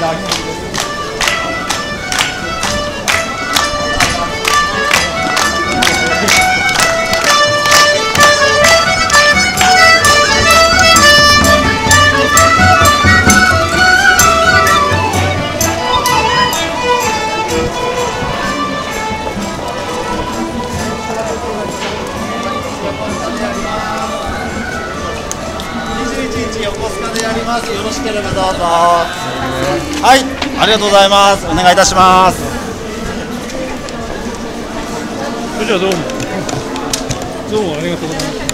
横須賀でやります。よろしければどうぞ。はい、ありがとうございます。お願いいたします。 それじゃあどうもありがとうございます。